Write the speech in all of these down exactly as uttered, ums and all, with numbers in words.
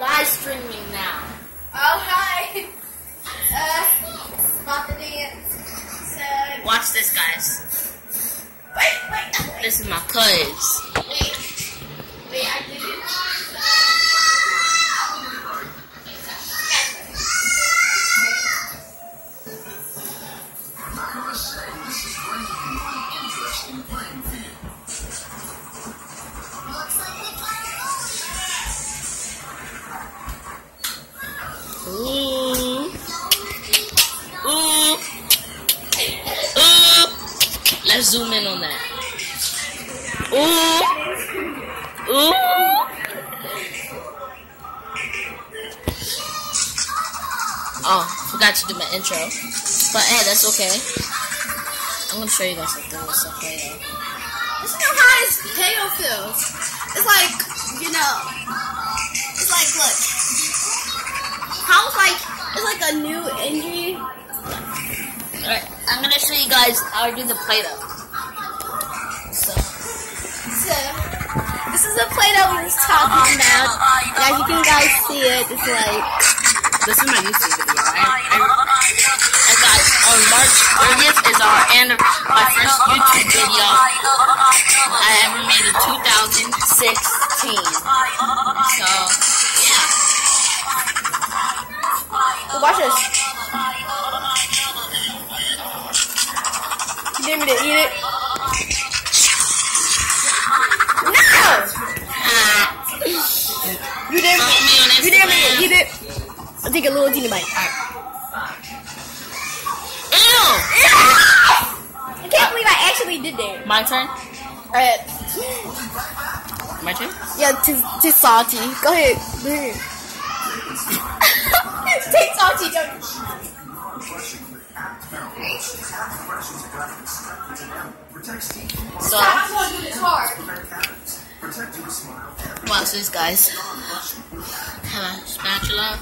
live streaming now. Oh, hi. Uh, about to dance. So, Watch this, guys. wait, wait, wait. This is my cuz. Wait, wait, I did it. Ooh. Ooh. Ooh. Let's zoom in on that. Ooh. Ooh. Oh, forgot to do my intro. But hey, that's okay. I'm gonna show you guys something with some Play-Doh. This is how this potato feels. It's like, you know, it's like, look. How it's like, it's like a new injury. Alright, I'm gonna show you guys how I do the Play-Doh. So, So, this is the Play-Doh we was talking about. And as you can guys see it, it's like, this is my YouTube video, right? And guys, on March thirtieth is our end of my first YouTube video I ever made in two thousand sixteen. So, yeah. watch this. You didn't mean to eat it. No! You didn't, Follow me on you didn't mean to Instagram. eat it. I'll take a little teeny bite. Ew! I can't believe I actually did that. My turn? Alright. My turn? Yeah, too, too salty. Go ahead. Go ahead. Take salty, don't. So, I'm going to do this hard. watch this, guys. Have a spatula.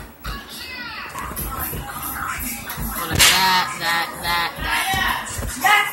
Go like that, that, that, that.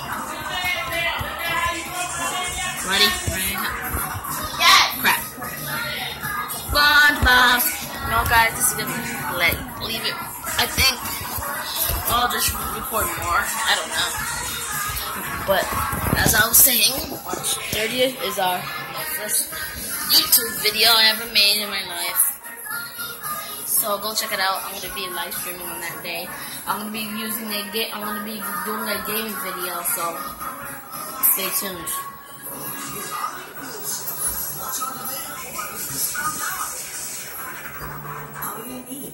Ready? Ready? Yes. Crap. SpongeBob. No, guys, this is gonna let leave it. I think I'll just record more. I don't know. But as I was saying, March thirtieth is our my first YouTube video I ever made in my life. So go check it out. I'm gonna be live streaming on that day. I'm gonna be using a game. I'm gonna be doing a gaming video. So stay tuned.